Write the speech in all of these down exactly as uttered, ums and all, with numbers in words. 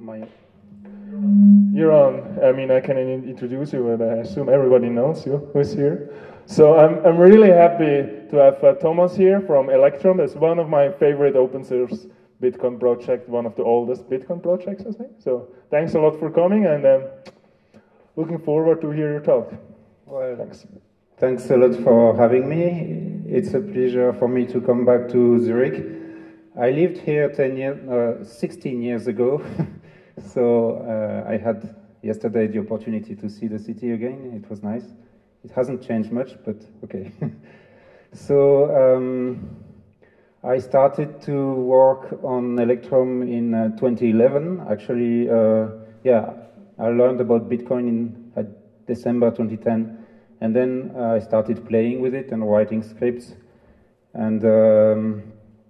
my... You're on. I mean, I can in introduce you, but I assume everybody knows you who's here. So I'm, I'm really happy to have uh, Thomas here from Electrum. It's one of my favorite open source Bitcoin projects, one of the oldest Bitcoin projects, I think. So thanks a lot for coming, and um, looking forward to hear your talk. Well, thanks. Thanks a lot for having me. It's a pleasure for me to come back to Zurich. I lived here ten years, uh, sixteen years ago. So uh, I had yesterday the opportunity to see the city again. It was nice. It hasn't changed much, but okay. So um, I started to work on Electrum in uh, twenty eleven. Actually, uh, yeah, I learned about Bitcoin in uh, December twenty ten, and then uh, I started playing with it and writing scripts. And um,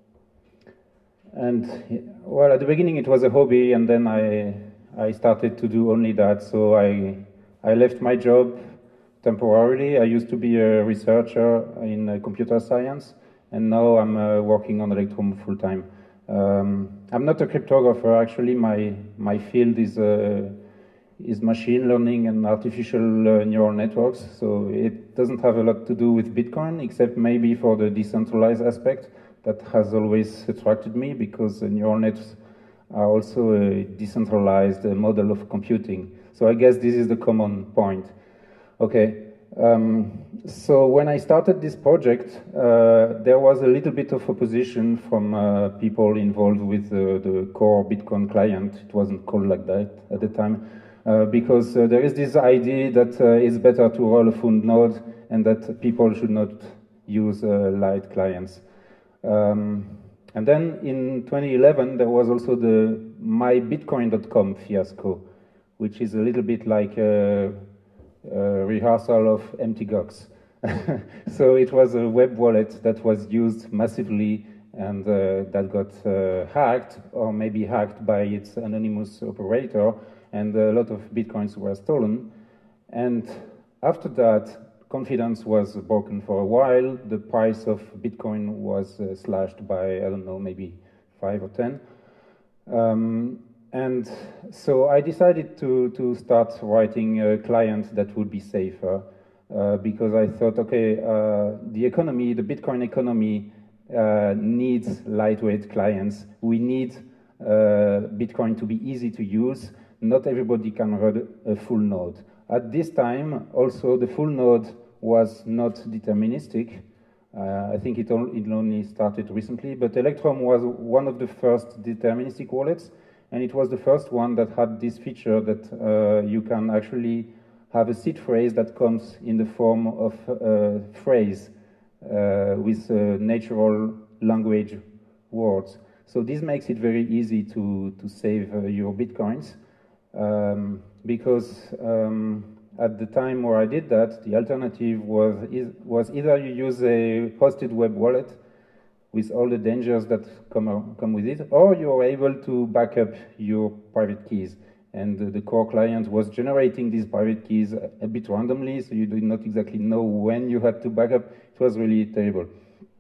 And well, at the beginning it was a hobby, and then I I started to do only that. So I I left my job temporarily. I used to be a researcher in uh, computer science, and now I'm uh, working on Electrum full time. Um, I'm not a cryptographer. Actually, my my field is uh, is machine learning and artificial uh, neural networks. So it doesn't have a lot to do with Bitcoin, except maybe for the decentralized aspect. That has always attracted me, because uh, neural nets are also a decentralized uh, model of computing. So I guess this is the common point. Okay, um, so when I started this project, uh, there was a little bit of opposition from uh, people involved with uh, the core Bitcoin client. It wasn't called like that at the time, uh, because uh, there is this idea that uh, it's better to roll a full node and that people should not use uh, light clients. Um, and then in twenty eleven, there was also the my bitcoin dot com fiasco, which is a little bit like a, a rehearsal of empty gox. So it was a web wallet that was used massively, and uh, that got uh, hacked, or maybe hacked by its anonymous operator, and a lot of bitcoins were stolen. And after that, confidence was broken for a while. The price of Bitcoin was uh, slashed by, I don't know, maybe five or ten. Um, and so I decided to, to start writing a client that would be safer, uh, because I thought, okay, uh, the economy, the Bitcoin economy uh, needs lightweight clients. We need uh, Bitcoin to be easy to use. Not everybody can run a full node. At this time, also, the full node was not deterministic. Uh, I think it, on, it only started recently, but Electrum was one of the first deterministic wallets, and it was the first one that had this feature that uh, you can actually have a seed phrase that comes in the form of a phrase uh, with uh, natural language words. So this makes it very easy to, to save uh, your Bitcoins. Um, because um, at the time where I did that, the alternative was, is, was either you use a hosted web wallet with all the dangers that come, come with it, or you're able to back up your private keys. And uh, the core client was generating these private keys a, a bit randomly, so you did not exactly know when you had to back up. It was really terrible.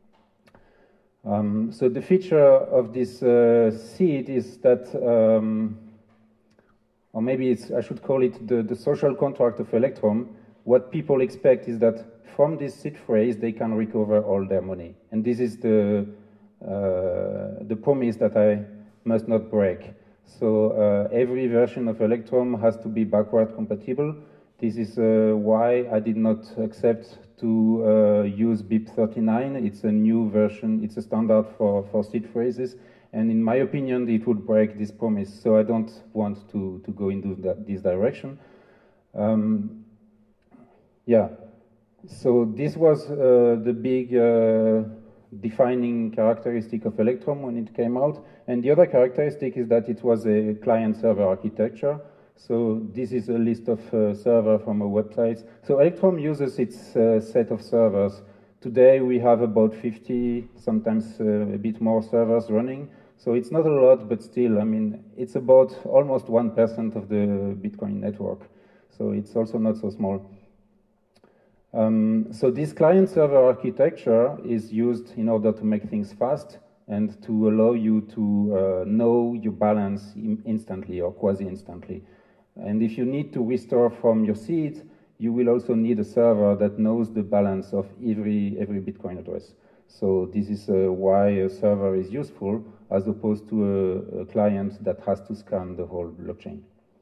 Um, so the feature of this uh, seed is that um, or maybe it's, I should call it the, the social contract of Electrum. What people expect is that from this seed phrase, they can recover all their money. And this is the, uh, the promise that I must not break. So uh, every version of Electrum has to be backward compatible. This is uh, why I did not accept to uh, use B I P thirty-nine. It's a new version, it's a standard for, for seed phrases. And in my opinion, it would break this promise. So I don't want to, to go into that, this direction. Um, yeah, so this was uh, the big uh, defining characteristic of Electrum when it came out. And the other characteristic is that it was a client-server architecture. So this is a list of uh, servers from a website. So Electrum uses its uh, set of servers. Today we have about fifty, sometimes uh, a bit more servers running. So it's not a lot, but still, I mean, it's about almost one percent of the Bitcoin network. So it's also not so small. Um, so this client-server architecture is used in order to make things fast. and to allow you to uh, know your balance in instantly or quasi-instantly. And if you need to restore from your seed, you will also need a server that knows the balance of every, every Bitcoin address. So this is uh, why a server is useful as opposed to a, a client that has to scan the whole blockchain.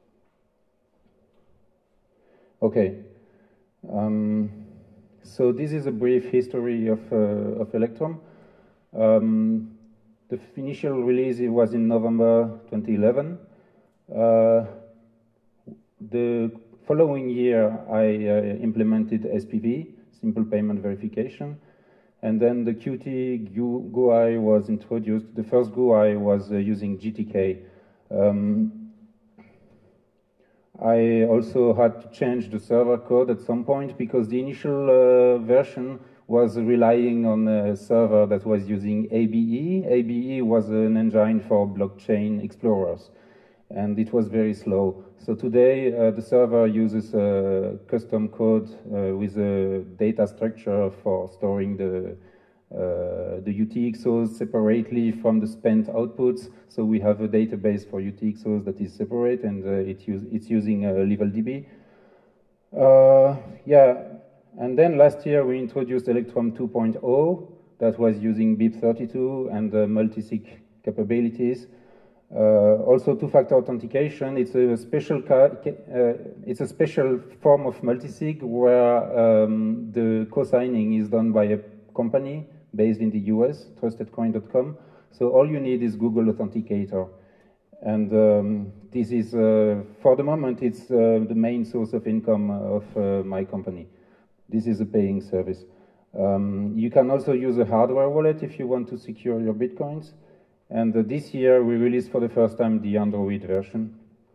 Okay, um, so this is a brief history of, uh, of Electrum. Um, the initial release was in November twenty eleven. Uh, the following year, I uh, implemented S P V, Simple Payment Verification, and then the Qt G U I was introduced. The first G U I was uh, using G T K. Um, I also had to change the server code at some point because the initial uh, version was relying on a server that was using A B E. A B E was an engine for blockchain explorers, and it was very slow. So today, uh, the server uses a custom code uh, with a data structure for storing the Uh, the U T X Os separately from the spent outputs. So we have a database for U T X Os that is separate, and uh, it use, it's using uh, LevelDB. Uh, yeah, and then last year we introduced Electrum two point oh that was using B I P thirty-two and uh, multi-sig capabilities. Uh, also, two-factor authentication. It's a special uh, it's a special form of multi-sig where um, the co-signing is done by a company based in the U S, trusted coin dot com. So all you need is Google Authenticator. And um, this is, uh, for the moment, it's uh, the main source of income of uh, my company. This is a paying service. Um, you can also use a hardware wallet if you want to secure your Bitcoins. And uh, this year, we released for the first time the Android version.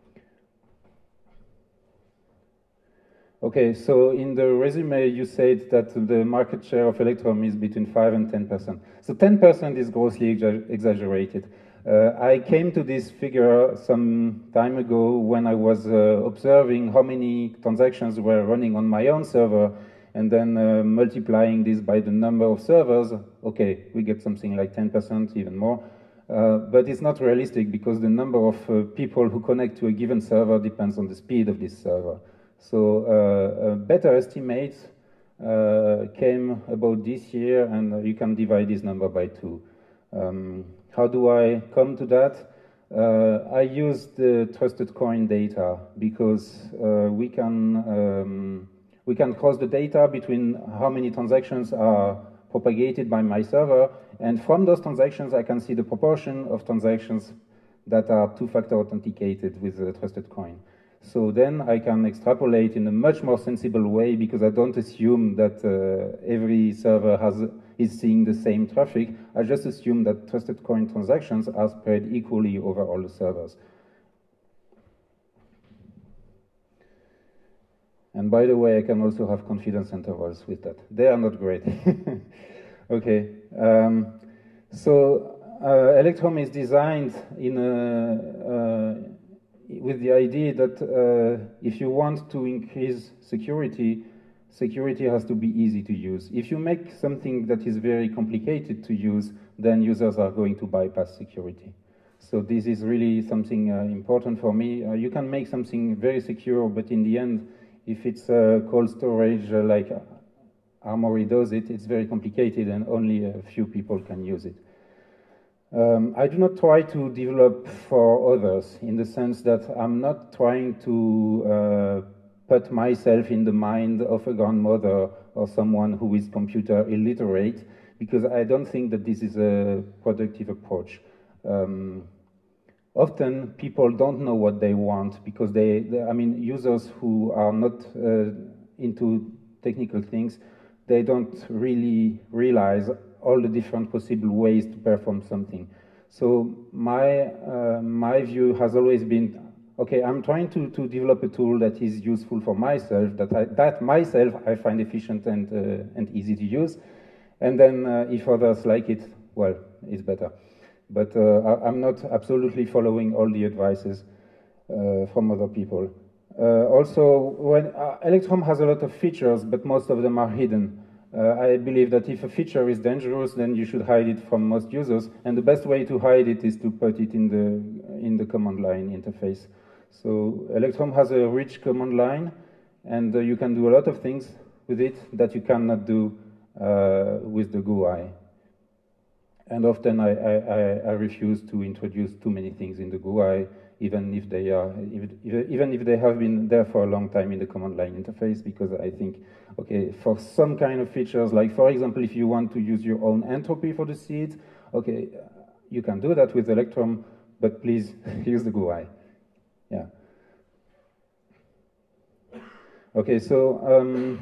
Okay, so in the resume, you said that the market share of Electrum is between five and ten percent. So ten percent is grossly exaggerated. Uh, I came to this figure some time ago when I was uh, observing how many transactions were running on my own server, and then uh, multiplying this by the number of servers. Okay, we get something like ten percent, even more. Uh, but it's not realistic because the number of uh, people who connect to a given server depends on the speed of this server. So uh, a better estimate uh, came about this year, and you can divide this number by two. Um, how do I come to that? Uh, I use the trusted coin data because uh, we can um, we can cross the data between how many transactions are propagated by my server, and from those transactions I can see the proportion of transactions that are two-factor authenticated with a trusted coin. So then I can extrapolate in a much more sensible way because I don't assume that uh, every server has is seeing the same traffic. I just assume that trusted coin transactions are spread equally over all the servers. And by the way, I can also have confidence intervals with that. They are not great. Okay. Um, so uh, Electrum is designed in a uh, with the idea that uh, if you want to increase security, security has to be easy to use. If you make something that is very complicated to use, then users are going to bypass security. So this is really something uh, important for me. Uh, you can make something very secure, but in the end, if it's uh, cold storage uh, like Armory does it, it's very complicated and only a few people can use it. Um, I do not try to develop for others in the sense that I'm not trying to uh, put myself in the mind of a grandmother or someone who is computer illiterate, because I don't think that this is a productive approach. Um, often people don't know what they want because they, they I mean, users who are not uh, into technical things, they don't really realize all the different possible ways to perform something. So my uh, my view has always been, okay, I'm trying to, to develop a tool that is useful for myself, that I, that myself I find efficient and, uh, and easy to use. And then uh, if others like it, well, it's better. But uh, I'm not absolutely following all the advices uh, from other people. Uh, also, when uh, Electrum has a lot of features, but most of them are hidden. Uh, I believe that if a feature is dangerous, then you should hide it from most users, and the best way to hide it is to put it in the in the command line interface. So Electrum has a rich command line, and uh, you can do a lot of things with it that you cannot do uh, with the G U I. And often I, I, I refuse to introduce too many things in the G U I, even if they are, even if they have been there for a long time in the command line interface, because I think, okay, for some kind of features, like for example, if you want to use your own entropy for the seeds, okay, you can do that with Electrum, but please use the G U I. Yeah. Okay, so um,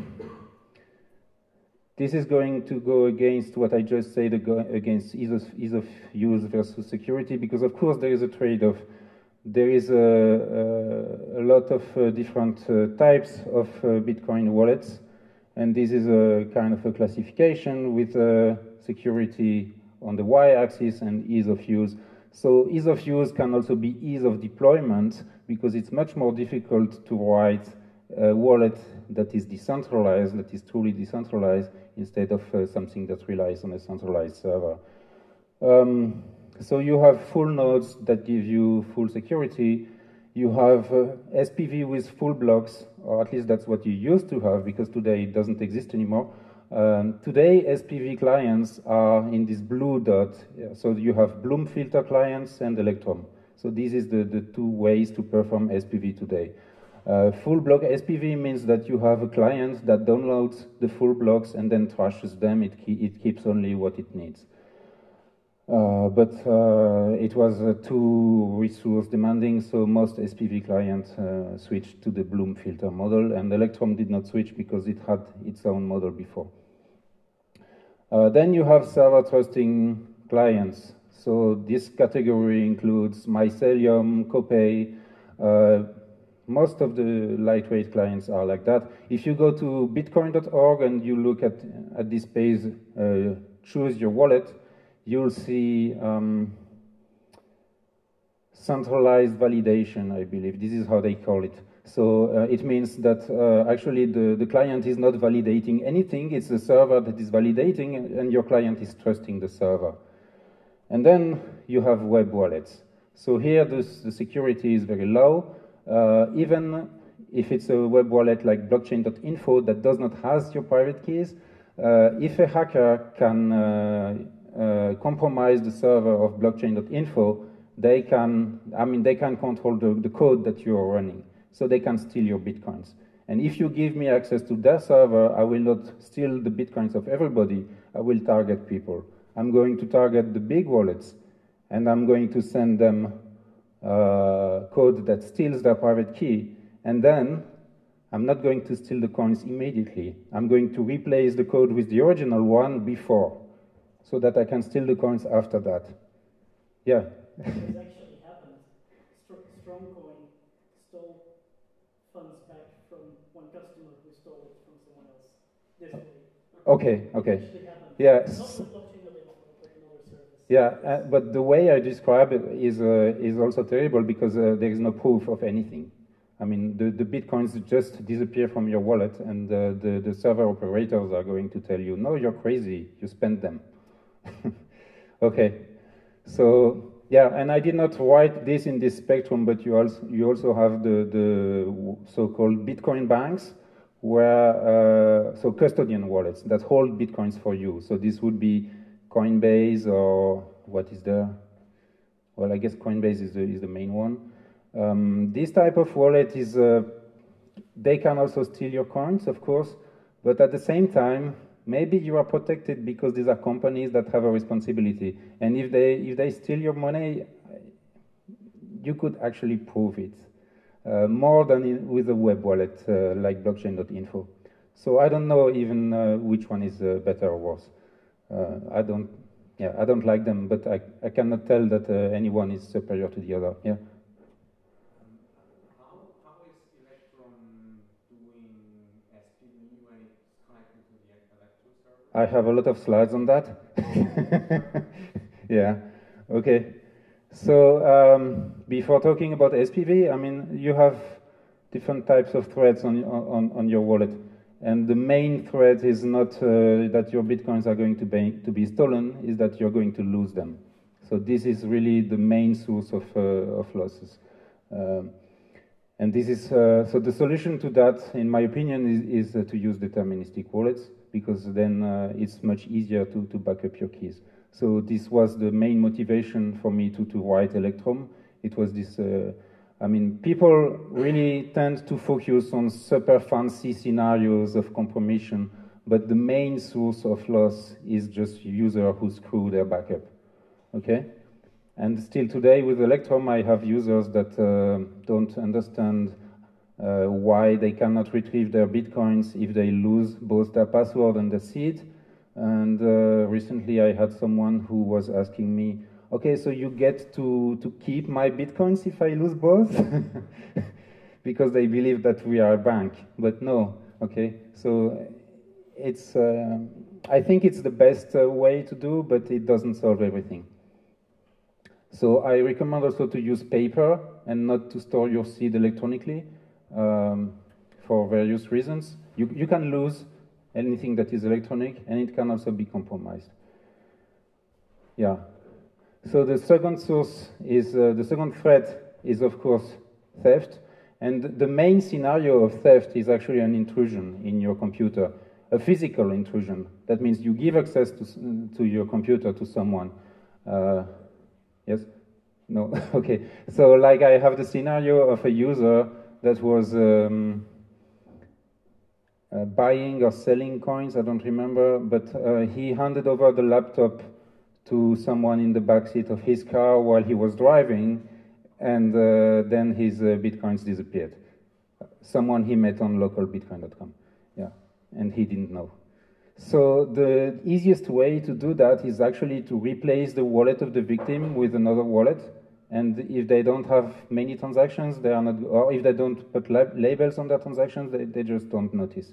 this is going to go against what I just said, against ease of, ease of use versus security, because of course there is a trade-off. There is a, a, a lot of uh, different uh, types of uh, Bitcoin wallets, and this is a kind of a classification with uh, security on the y-axis and ease of use. So ease of use can also be ease of deployment, because it's much more difficult to write a wallet that is decentralized, that is truly decentralized, instead of uh, something that relies on a centralized server. Um, so you have full nodes that give you full security. You have uh, S P V with full blocks, or at least that's what you used to have, because today it doesn't exist anymore. Um, today, S P V clients are in this blue dot. Yeah, so you have Bloom filter clients and Electrum. So this is the, the two ways to perform S P V today. Uh, full block S P V means that you have a client that downloads the full blocks and then trashes them. It, ke it keeps only what it needs. Uh, but uh, it was uh, too resource demanding, so most S P V clients uh, switched to the Bloom filter model, and Electrum did not switch because it had its own model before. Uh, then you have server trusting clients. So this category includes Mycelium, Copay. Uh, most of the lightweight clients are like that. If you go to bitcoin dot org and you look at, at this page, uh, choose your wallet, you'll see um, centralized validation, I believe. This is how they call it. So uh, it means that uh, actually the, the client is not validating anything. It's the server that is validating, and your client is trusting the server. And then you have web wallets. So here this, the security is very low. Uh, even if it's a web wallet like blockchain dot info that does not have your private keys, uh, if a hacker can uh, uh, compromise the server of blockchain dot info, they can, I mean, they can control the, the code that you are running. So they can steal your bitcoins. And if you give me access to their server, I will not steal the bitcoins of everybody. I will target people. I'm going to target the big wallets, and I'm going to send them uh, code that steals their private key. And then I'm not going to steal the coins immediately. I'm going to replace the code with the original one before, so that I can steal the coins after that. Yeah. This actually happened. Strongcoin stole funds back from one customer who stole it from someone else. This way. Okay, okay. Yeah. Not with blockchain dot info, but another service. Yeah, uh, but the way I describe it is uh, is also terrible, because uh, there is no proof of anything. I mean, the, the bitcoins just disappear from your wallet, and uh, the, the server operators are going to tell you, no, you're crazy, you spent them. Okay, so yeah, and I did not write this in this spectrum, but you also, you also have the, the so-called Bitcoin banks, where, uh, so custodian wallets that hold Bitcoins for you. So this would be Coinbase, or what is there? Well, I guess Coinbase is the, is the main one. Um, this type of wallet is, uh, they can also steal your coins, of course, but at the same time, maybe you are protected because these are companies that have a responsibility. And if they, if they steal your money, you could actually prove it. Uh, more than in, with a web wallet uh, like blockchain dot info. So I don't know even uh, which one is uh, better or worse. Uh, I don't, yeah, I don't like them, but I, I cannot tell that uh, anyone is superior to the other. Yeah. How, how is Electrum doing S P V when it's connected to the Electrum server? I have a lot of slides on that. Yeah. Okay. So um, before talking about S P V, I mean, you have different types of threads on, on, on your wallet. And the main threat is not uh, that your bitcoins are going to be, to be stolen, is that you're going to lose them. So this is really the main source of, uh, of losses. Um, and this is, uh, so the solution to that, in my opinion, is, is uh, to use deterministic wallets, because then uh, it's much easier to, to back up your keys. So this was the main motivation for me to, to write Electrum. It was this, uh, I mean, people really tend to focus on super fancy scenarios of compromission, but the main source of loss is just users who screw their backup, okay? And still today with Electrum, I have users that uh, don't understand uh, why they cannot retrieve their bitcoins if they lose both their password and the seed. And uh, recently I had someone who was asking me, okay, so you get to, to keep my bitcoins if I lose both? Because they believe that we are a bank, but no, okay? So it's, uh, I think it's the best uh, way to do, but it doesn't solve everything. So I recommend also to use paper and not to store your seed electronically um, for various reasons. You, you can lose anything that is electronic, and it can also be compromised. Yeah. So the second source is, uh, the second threat is, of course, theft. And the main scenario of theft is actually an intrusion in your computer, a physical intrusion. That means you give access to, to your computer to someone. Uh, yes? No? Okay. So like I have the scenario of a user that was um, uh, buying or selling coins, I don't remember, but uh, he handed over the laptop to someone in the backseat of his car while he was driving, and uh, then his uh, bitcoins disappeared. Someone he met on local bitcoin dot com, yeah, and he didn't know. So the easiest way to do that is actually to replace the wallet of the victim with another wallet, and if they don't have many transactions, they are not, or if they don't put lab labels on their transactions, they, they just don't notice.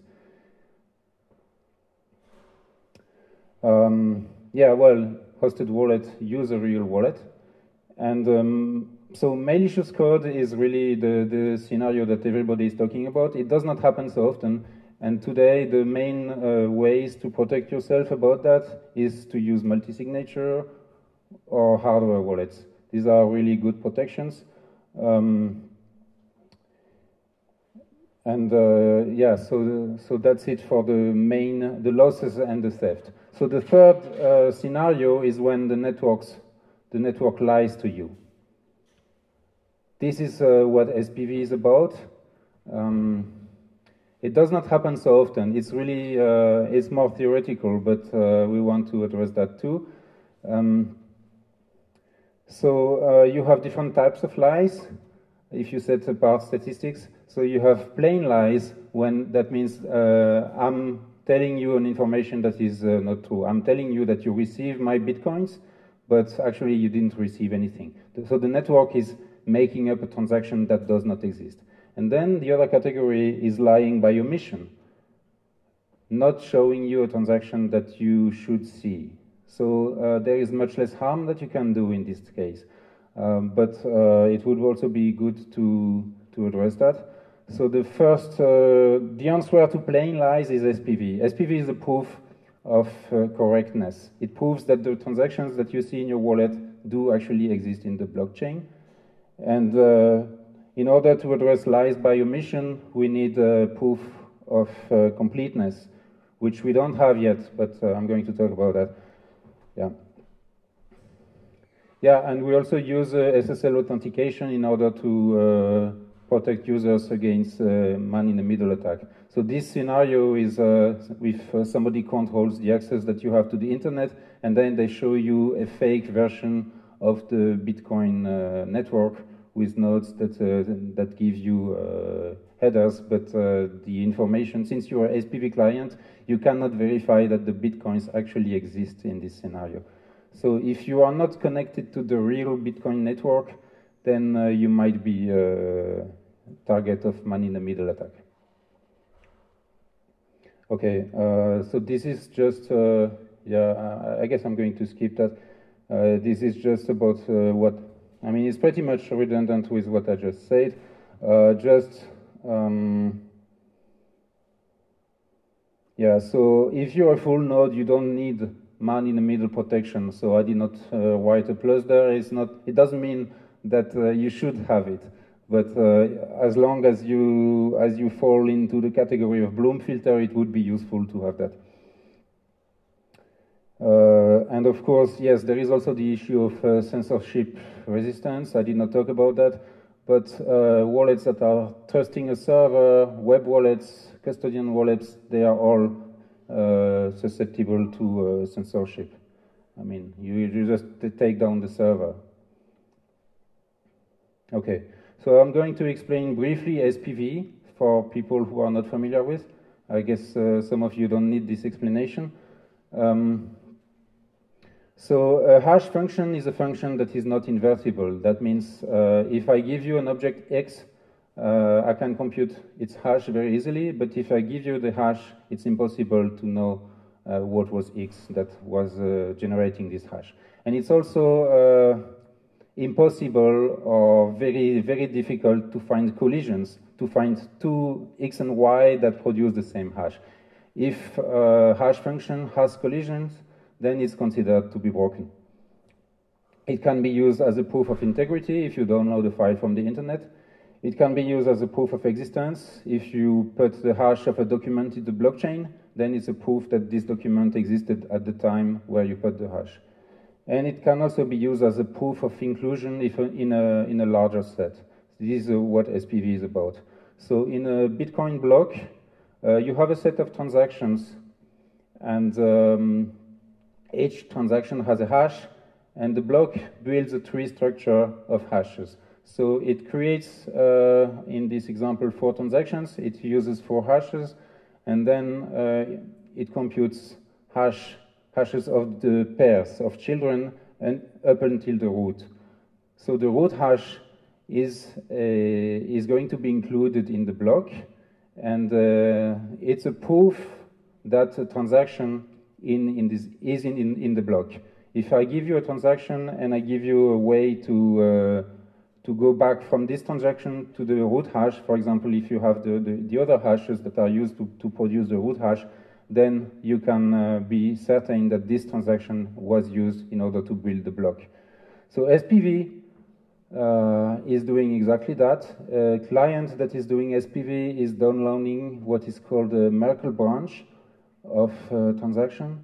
Um, yeah, well, hosted wallet use a real wallet, and um, so malicious code is really the, the scenario that everybody is talking about. It does not happen so often, and today the main uh, ways to protect yourself about that is to use multi-signature or hardware wallets. These are really good protections. Um, and uh, yeah, so, so that's it for the main, the losses and the theft. So the third uh, scenario is when the networks, the network lies to you. This is uh, what S P V is about. Um, it does not happen so often. It's really, uh, it's more theoretical, but uh, we want to address that too. Um, so uh, you have different types of lies if you set apart statistics. So you have plain lies, when that means uh, I'm telling you an information that is uh, not true. I'm telling you that you receive my bitcoins, but actually you didn't receive anything. So the network is making up a transaction that does not exist. And then the other category is lying by omission, not showing you a transaction that you should see. So uh, there is much less harm that you can do in this case. Um, but uh, it would also be good to, to address that. So the first, uh, the answer to plain lies is S P V. S P V is a proof of uh, correctness. It proves that the transactions that you see in your wallet do actually exist in the blockchain. And uh, in order to address lies by omission, we need uh, proof of uh, completeness, which we don't have yet, but uh, I'm going to talk about that. Yeah. Yeah, and we also use uh, S S L authentication in order to uh, protect users against uh, man-in-the-middle attack. So this scenario is uh, if uh, somebody controls the access that you have to the internet, and then they show you a fake version of the Bitcoin uh, network with nodes that uh, that give you uh, headers, but uh, the information, since you are an S P V client, you cannot verify that the Bitcoins actually exist in this scenario. So if you are not connected to the real Bitcoin network, then uh, you might be a target of man-in-the-middle attack. Okay, uh, so this is just, uh, yeah, I guess I'm going to skip that. Uh, this is just about uh, what, I mean, it's pretty much redundant with what I just said. Uh, just, um, Yeah, so if you're a full node, you don't need man-in-the-middle protection. So I did not uh, write a plus there. It's not. It doesn't mean that uh, you should have it, but uh, as long as you as you fall into the category of Bloom filter, it would be useful to have that. Uh, and of course, yes, there is also the issue of uh, censorship resistance. I did not talk about that, but uh, wallets that are trusting a server, web wallets, custodian wallets, they are all uh, susceptible to uh, censorship. I mean, you, you just take down the server. Okay, so I'm going to explain briefly S P V for people who are not familiar with. I guess uh, some of you don't need this explanation. Um, So a hash function is a function that is not invertible. That means uh, if I give you an object x, uh, I can compute its hash very easily, but if I give you the hash, it's impossible to know uh, what was x that was uh, generating this hash. And it's also uh, impossible or very, very difficult to find collisions, to find two x and y that produce the same hash. If a hash function has collisions, then it's considered to be broken. It can be used as a proof of integrity if you download a file from the internet. It can be used as a proof of existence. If you put the hash of a document in the blockchain, then it's a proof that this document existed at the time where you put the hash. And it can also be used as a proof of inclusion if in a, in a larger set. This is what S P V is about. So in a Bitcoin block, uh, you have a set of transactions, and um, each transaction has a hash, and the block builds a tree structure of hashes. So it creates, uh, in this example, four transactions. It uses four hashes, and then uh, it computes hash hashes of the pairs of children and up until the root. So the root hash is uh, is going to be included in the block, and uh, it's a proof that a transaction in, in this is in, in, in the block. If I give you a transaction and I give you a way to uh, to go back from this transaction to the root hash, for example, if you have the, the, the other hashes that are used to, to produce the root hash, then you can uh, be certain that this transaction was used in order to build the block. So S P V uh, is doing exactly that. A client that is doing S P V is downloading what is called a Merkle branch of uh, transaction.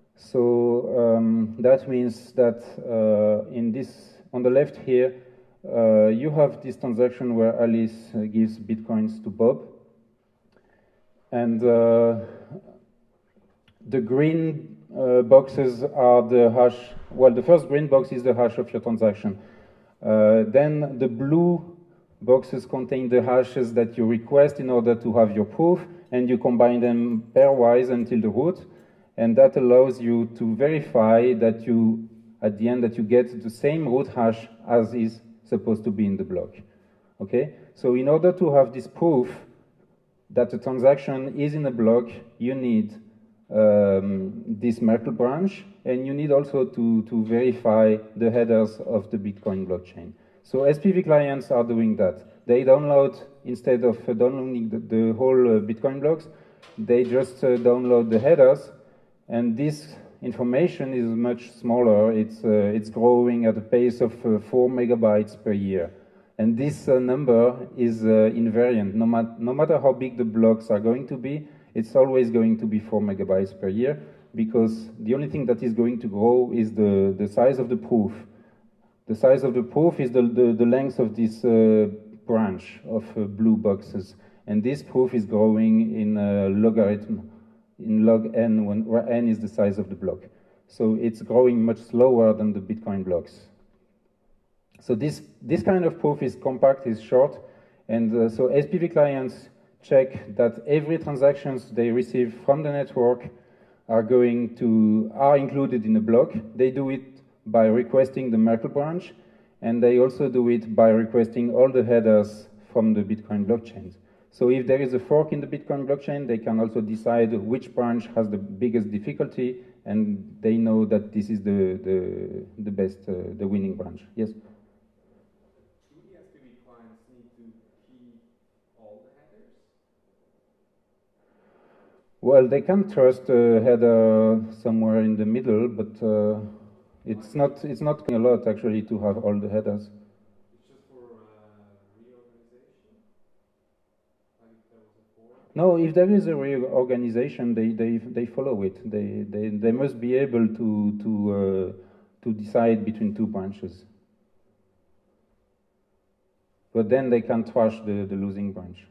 So um, that means that uh, in this, on the left here, uh, you have this transaction where Alice uh, gives bitcoins to Bob, and uh, the green uh, boxes are the hash. Well, the first green box is the hash of your transaction. Uh, then the blue boxes contain the hashes that you request in order to have your proof, and you combine them pairwise until the root, and that allows you to verify that you, at the end, that you get the same root hash as is supposed to be in the block. Okay? So in order to have this proof that a transaction is in a block, you need um, this Merkle branch, and you need also to, to verify the headers of the Bitcoin blockchain. So S P V clients are doing that. They download, instead of uh, downloading the, the whole uh, Bitcoin blocks, they just uh, download the headers, and this information is much smaller. It's, uh, it's growing at a pace of uh, four megabytes per year. And this uh, number is uh, invariant. No, mat no matter how big the blocks are going to be, it's always going to be four megabytes per year, because the only thing that is going to grow is the, the size of the proof. The size of the proof is the, the, the length of this uh, branch of uh, blue boxes. And this proof is growing in a logarithm, in log n, when, where n is the size of the block. So it's growing much slower than the Bitcoin blocks. So this, this kind of proof is compact, is short, and uh, so S P V clients check that every transactions they receive from the network are going to, are included in a block. They do it by requesting the Merkle branch, and they also do it by requesting all the headers from the Bitcoin blockchain. So if there is a fork in the Bitcoin blockchain, they can also decide which branch has the biggest difficulty, and they know that this is the, the, the best, uh, the winning branch. Yes? Do the S P V clients need to key all the headers? Well, they can trust a header somewhere in the middle, but uh, it's not it's not a lot actually to have all the headers. It's just for uh, reorganization? Like if there was a board? No, if there is a reorganization, they, they, they follow it. They, they, they must be able to, to, uh, to decide between two branches. But then they can trash the, the losing branch.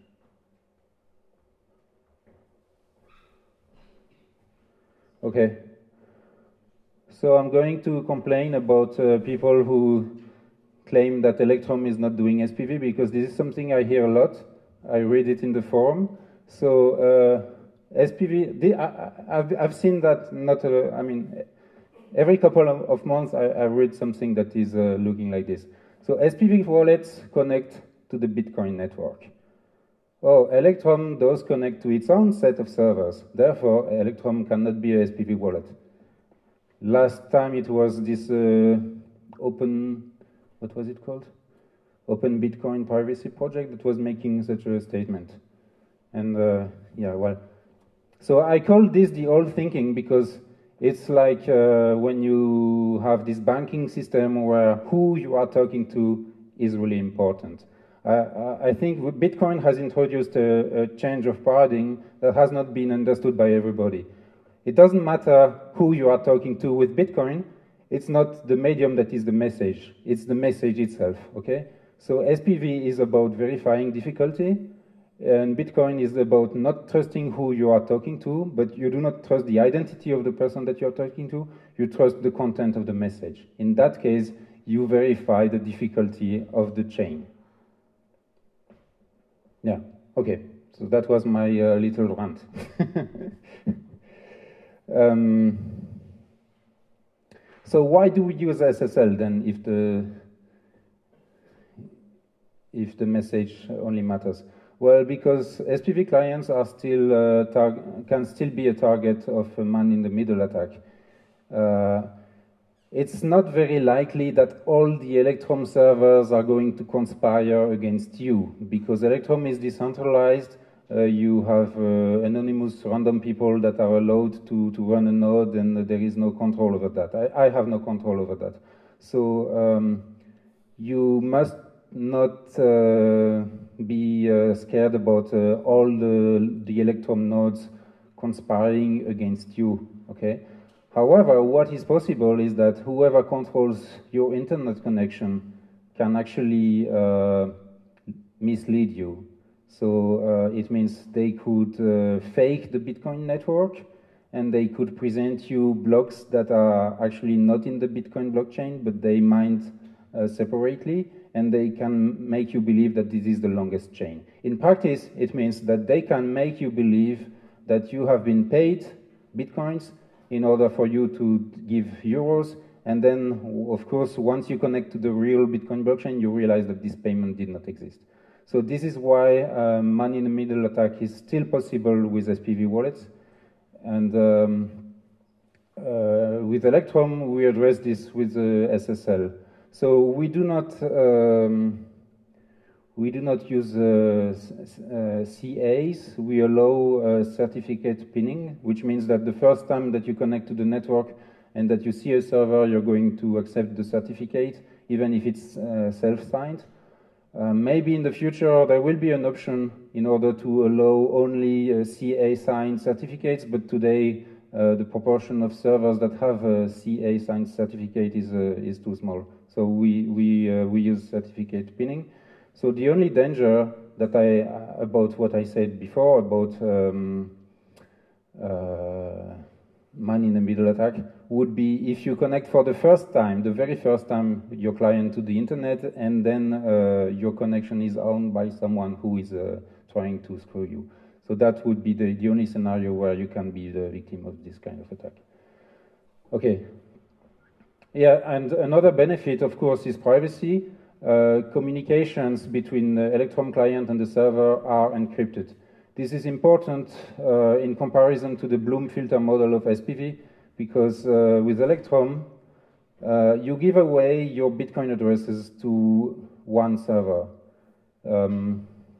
Okay. So I'm going to complain about uh, people who claim that Electrum is not doing S P V, because this is something I hear a lot. I read it in the forum. So uh, S P V, the, I, I've, I've seen that not, uh, I mean, every couple of, of months I, I read something that is uh, looking like this. So S P V wallets connect to the Bitcoin network. Oh, Electrum does connect to its own set of servers. Therefore, Electrum cannot be a S P V wallet. Last time it was this uh, open, what was it called? Open Bitcoin Privacy Project that was making such a statement. And uh, yeah, well, so I call this the old thinking because it's like uh, when you have this banking system where who you are talking to is really important. Uh, I think Bitcoin has introduced a, a change of paradigm that has not been understood by everybody. It doesn't matter who you are talking to with Bitcoin. It's not the medium that is the message. It's the message itself, okay? So S P V is about verifying difficulty, and Bitcoin is about not trusting who you are talking to, but you do not trust the identity of the person that you're talking to. You trust the content of the message. In that case, you verify the difficulty of the chain. Yeah, okay. So that was my uh, little rant. um, so why do we use S S L then if the if the message only matters? Well, because S P V clients are still uh, can still be a target of a man-in-the-middle attack. Uh, it's not very likely that all the Electrum servers are going to conspire against you, because Electrum is decentralized. Uh, you have uh, anonymous random people that are allowed to, to run a node, and there is no control over that. I, I have no control over that. So um, you must not uh, be uh, scared about uh, all the, the Electrum nodes conspiring against you, okay? However, what is possible is that whoever controls your internet connection can actually uh, mislead you. So uh, it means they could uh, fake the Bitcoin network, and they could present you blocks that are actually not in the Bitcoin blockchain, but they mined uh, separately, and they can make you believe that this is the longest chain. In practice, it means that they can make you believe that you have been paid Bitcoins in order for you to give euros, and then, of course, once you connect to the real Bitcoin blockchain, you realize that this payment did not exist. So this is why uh, man-in-the-middle attack is still possible with S P V wallets. And um, uh, with Electrum, we address this with uh, S S L. So we do not um, we do not use uh, uh, C As. We allow uh, certificate pinning, which means that the first time that you connect to the network and that you see a server, you're going to accept the certificate, even if it's uh, self-signed. Uh, maybe in the future there will be an option in order to allow only uh, C A-signed certificates, but today uh, the proportion of servers that have a C A-signed certificate is, uh, is too small. So we, we, uh, we use certificate pinning. So the only danger that I, uh, about what I said before, about um, uh, man-in-the-middle attack, would be if you connect for the first time, the very first time, your client to the internet, and then uh, your connection is owned by someone who is uh, trying to screw you. So that would be the, the only scenario where you can be the victim of this kind of attack. Okay. Yeah, and another benefit, of course, is privacy. Uh, communications between the Electrum client and the server are encrypted. This is important uh, in comparison to the Bloom filter model of S P V, because uh, with Electrum, uh, you give away your Bitcoin addresses to one server. Um,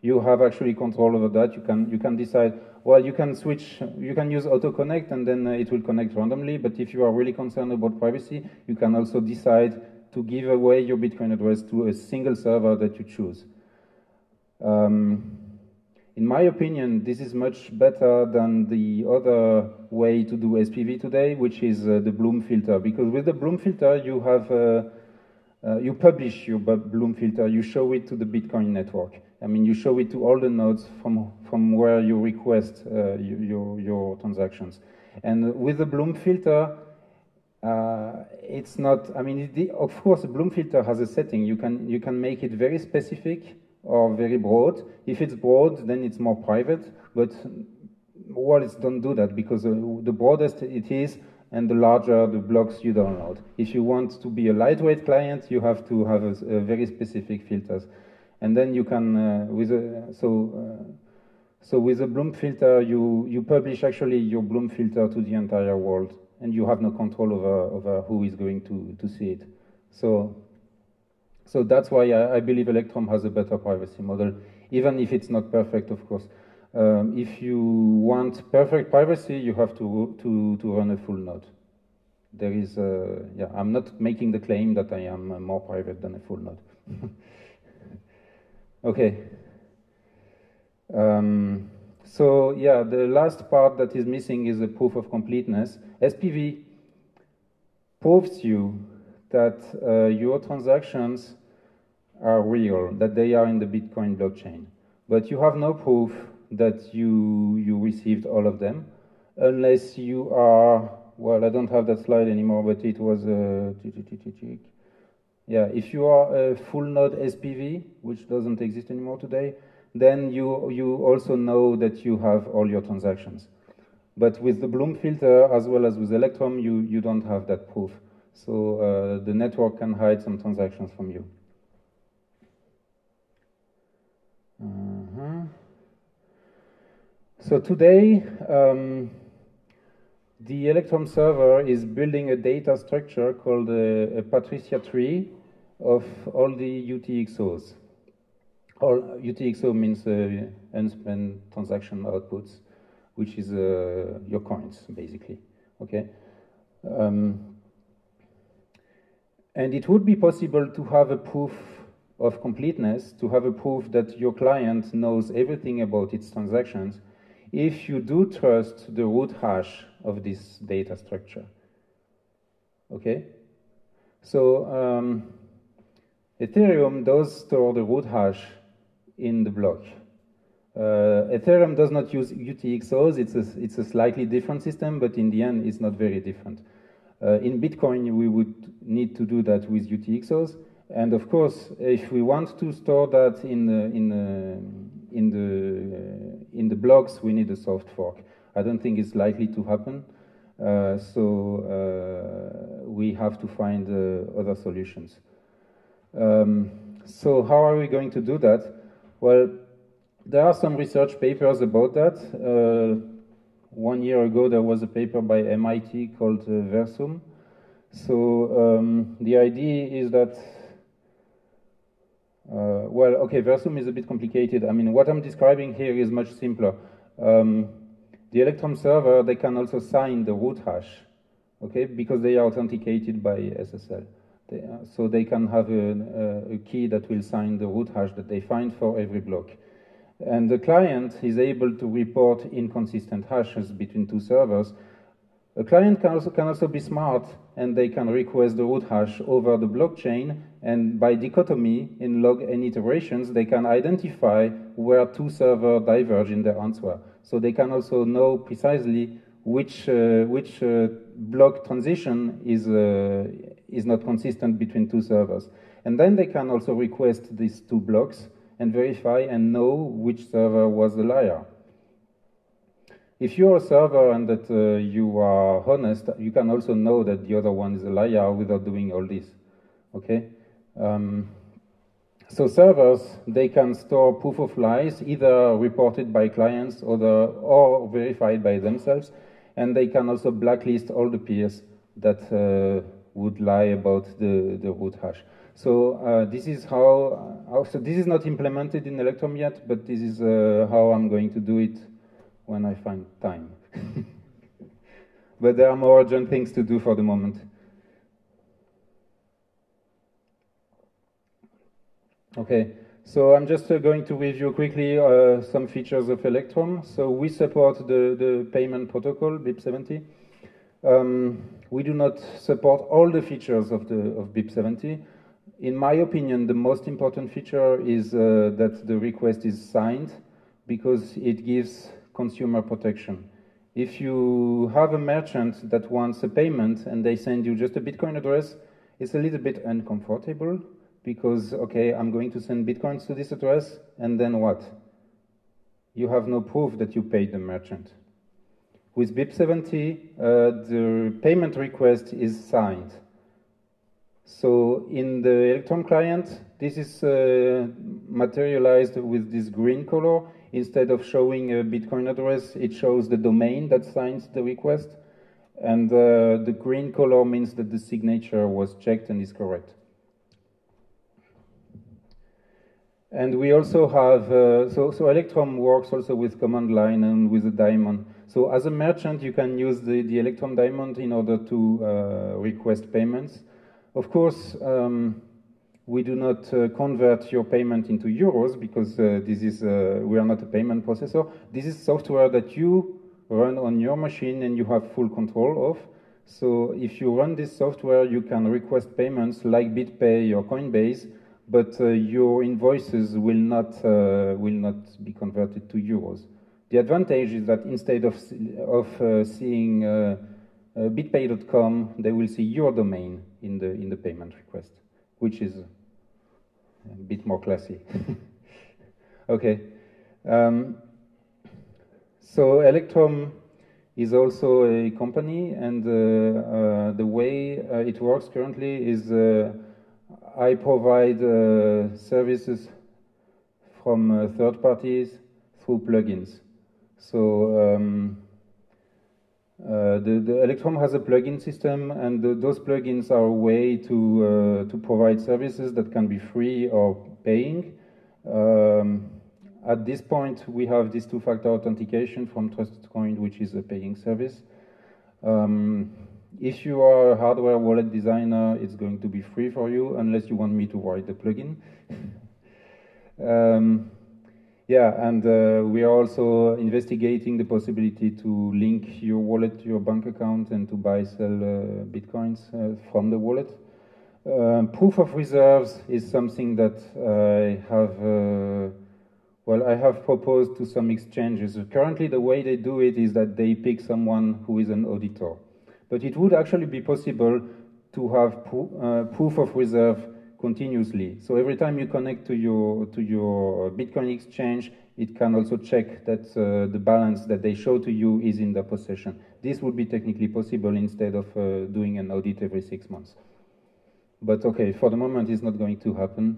you have actually control over that. You can you can decide. Well, you can switch. You can use auto connect, and then uh, it will connect randomly. But if you are really concerned about privacy, you can also decide to give away your Bitcoin address to a single server that you choose. Um, in my opinion, this is much better than the other way to do S P V today, which is uh, the Bloom filter. Because with the Bloom filter, you have uh, uh, you publish your Bloom filter. You show it to the Bitcoin network. I mean, you show it to all the nodes from from where you request uh, your your transactions. And with the Bloom filter, uh, it's not. I mean, the, of course, the Bloom filter has a setting. You can you can make it very specific or very broad. If it's broad, then it's more private. But wallets don't do that, because uh, the broadest it is, and the larger the blocks you download. If you want to be a lightweight client, you have to have a, a very specific filters. And then you can, uh, with a, so, uh, so with a Bloom filter, you, you publish actually your Bloom filter to the entire world, and you have no control over, over who is going to, to see it. So, so that's why I, I believe Electrum has a better privacy model, even if it's not perfect, of course. Um, if you want perfect privacy, you have to, to, to run a full node. There is, uh, yeah, I'm not making the claim that I am uh, more private than a full node. Okay. Um, so yeah, the last part that is missing is the proof of completeness. S P V proves you that uh, your transactions are real, that they are in the Bitcoin blockchain. But you have no proof that you, you received all of them, unless you are, well, I don't have that slide anymore, but it was a, yeah, if you are a full node S P V, which doesn't exist anymore today, then you, you also know that you have all your transactions. But with the Bloom filter, as well as with Electrum, you, you don't have that proof. So uh, the network can hide some transactions from you. Uh-huh. So today, um, the Electrum server is building a data structure called a, a Patricia tree of all the U T X Os. All U T X O means uh, unspent transaction outputs, which is uh, your coins, basically. Okay. Um, and it would be possible to have a proof of completeness, to have a proof that your client knows everything about its transactions, if you do trust the root hash of this data structure. Okay? So um, Ethereum does store the root hash in the block. Uh, Ethereum does not use U T X Os. It's a, it's a slightly different system, but in the end, it's not very different. Uh, in Bitcoin, we would need to do that with U T X Os. And of course, if we want to store that in the, in the, in the, uh, in the blocks, we need a soft fork. I don't think it's likely to happen. Uh, so uh, we have to find uh, other solutions. Um, so how are we going to do that? Well, there are some research papers about that. Uh, one year ago, there was a paper by M I T called uh, Versum. So um, the idea is that Uh, well, okay, Versum is a bit complicated. I mean, what I'm describing here is much simpler. Um, the Electrum server, they can also sign the root hash, okay, because they are authenticated by S S L. They, uh, so they can have a, a key that will sign the root hash that they find for every block. And the client is able to report inconsistent hashes between two servers. A client can also, can also be smart, and they can request the root hash over the blockchain, and by dichotomy in log n iterations, they can identify where two servers diverge in their answer. So they can also know precisely which, uh, which uh, block transition is, uh, is not consistent between two servers. And then they can also request these two blocks and verify and know which server was the liar. If you're a server and that uh, you are honest, you can also know that the other one is a liar without doing all this, okay? Um, so servers, they can store proof of lies, either reported by clients or, the, or verified by themselves, and they can also blacklist all the peers that uh, would lie about the, the root hash. So uh, this is how, uh, so this is not implemented in Electrum yet, but this is uh, how I'm going to do it when I find time. But there are more urgent things to do for the moment. Okay, so I'm just uh, going to review quickly uh, some features of Electrum. So we support the, the payment protocol, B I P seventy. Um, we do not support all the features of, the, of B I P seventy. In my opinion, the most important feature is uh, that the request is signed, because it gives consumer protection. If you have a merchant that wants a payment and they send you just a Bitcoin address, it's a little bit uncomfortable, because, okay, I'm going to send Bitcoins to this address, and then what? You have no proof that you paid the merchant. With B I P seventy, uh, the payment request is signed. So in the Electrum client, this is uh, materialized with this green color. Instead of showing a Bitcoin address, it shows the domain that signs the request. And uh, the green color means that the signature was checked and is correct. And we also have, uh, so, so Electrum works also with command line and with a daemon. So as a merchant, you can use the, the Electrum daemon in order to uh, request payments. Of course, um, we do not uh, convert your payment into euros, because uh, this is, uh, we are not a payment processor. This is software that you run on your machine and you have full control of. So if you run this software, you can request payments like BitPay or Coinbase, but uh, your invoices will not, uh, will not be converted to euros. The advantage is that instead of, of uh, seeing uh, uh, bitpay dot com, they will see your domain in the, in the payment request, which is a bit more classy. Okay. Um, so Electrum is also a company, and uh, uh, the way uh, it works currently is uh, I provide uh, services from uh, third parties through plugins. So um, uh, the, the Electrum has a plugin system, and the, those plugins are a way to uh, to provide services that can be free or paying. Um, at this point, we have this two-factor authentication from TrustedCoin, which is a paying service. Um, if you are a hardware wallet designer, it's going to be free for you, unless you want me to write the plugin. um, yeah, and uh, we are also investigating the possibility to link your wallet to your bank account and to buy, sell uh, bitcoins uh, from the wallet. Um, proof of reserves is something that I have, uh, well, I have proposed to some exchanges. Currently, the way they do it is that they pick someone who is an auditor. But it would actually be possible to have pro uh, proof of reserve continuously. So every time you connect to your to your Bitcoin exchange, it can also check that uh, the balance that they show to you is in their possession. This would be technically possible instead of uh, doing an audit every six months. But okay, for the moment, it's not going to happen.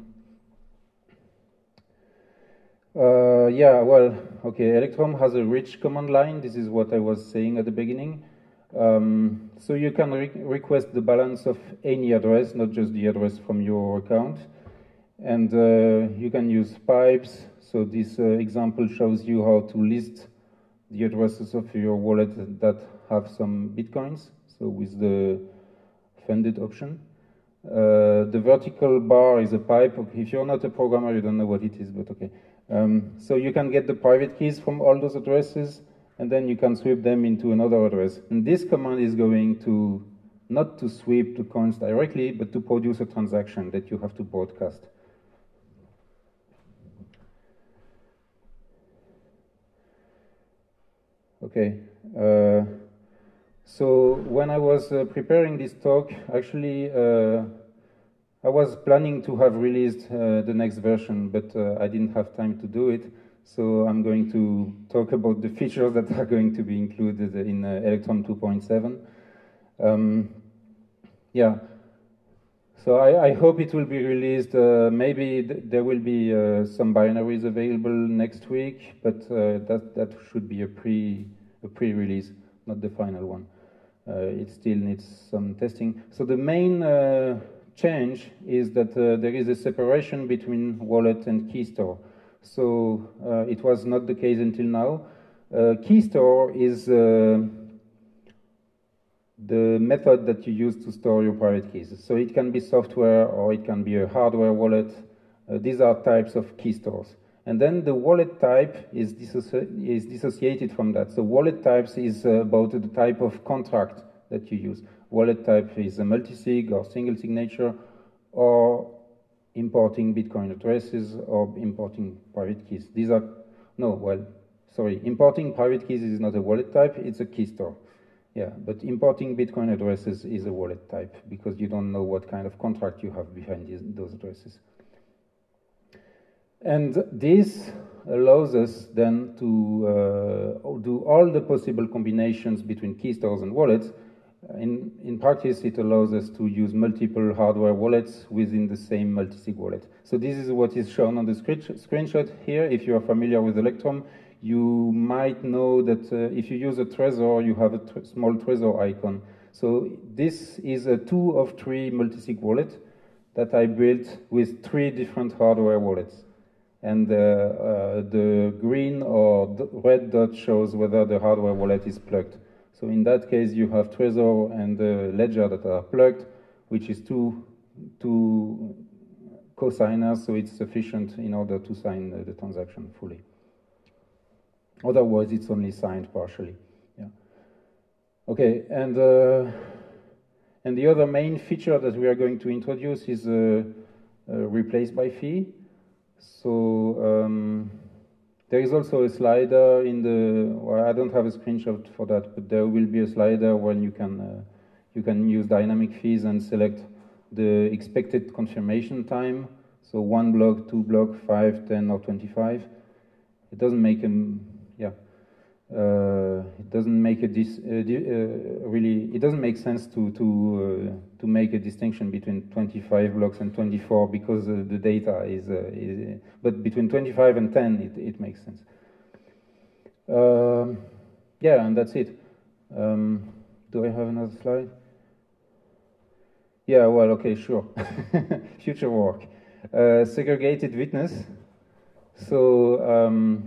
Uh, yeah, well, okay, Electrum has a rich command line. This is what I was saying at the beginning. Um, so you can re request the balance of any address, not just the address from your account. And uh, you can use pipes. So this uh, example shows you how to list the addresses of your wallet that have some bitcoins. So with the funded option. Uh, the vertical bar is a pipe. If you're not a programmer, you don't know what it is, but okay. Um, so you can get the private keys from all those addresses, and then you can sweep them into another address. And this command is going to, not to sweep the coins directly, but to produce a transaction that you have to broadcast. Okay. Uh, so when I was uh, preparing this talk, actually, uh, I was planning to have released uh, the next version, but uh, I didn't have time to do it. So I'm going to talk about the features that are going to be included in uh, Electrum two point seven. Um, yeah. So I, I hope it will be released. Uh, maybe th there will be uh, some binaries available next week, but uh, that that should be a pre a pre-release, not the final one. Uh, it still needs some testing. So the main uh, change is that uh, there is a separation between wallet and key store. So uh, it was not the case until now. Uh, key store is uh, the method that you use to store your private keys. So it can be software or it can be a hardware wallet. Uh, these are types of key stores. And then the wallet type is, dissoci is dissociated from that. So wallet types is uh, about the type of contract that you use. Wallet type is a multi-sig or single signature, or importing Bitcoin addresses or importing private keys. These are, no, well, sorry, importing private keys is not a wallet type, it's a key store. Yeah, but importing Bitcoin addresses is a wallet type because you don't know what kind of contract you have behind these, those addresses. And this allows us then to uh, do all the possible combinations between key stores and wallets. In, in practice, it allows us to use multiple hardware wallets within the same multi-sig wallet. So this is what is shown on the screenshot here. If you are familiar with Electrum, you might know that uh, if you use a Trezor, you have a tr small Trezor icon. So this is a two of three multi-sig wallet that I built with three different hardware wallets. And uh, uh, the green or the red dot shows whether the hardware wallet is plugged. So in that case, you have Trezor and uh, Ledger that are plugged, which is two, two co-signers, so it's sufficient in order to sign uh, the transaction fully. Otherwise, it's only signed partially. Yeah. Okay, and uh, and the other main feature that we are going to introduce is uh, uh, replace by fee. So um, there is also a slider in the. Well, I don't have a screenshot for that, but there will be a slider when you can uh, you can use dynamic fees and select the expected confirmation time. So one block, two block, five, ten, or twenty-five. It doesn't make a yeah. Uh, it doesn't make a dis, uh, di, uh, really. It doesn't make sense to to uh, to make a distinction between twenty-five blocks and twenty-four because uh, the data is, uh, is. But between twenty-five and ten, it it makes sense. Um, yeah, and that's it. Um, do I have another slide? Yeah. Well, okay, sure. Future work. Uh, segregated witness. So. Um,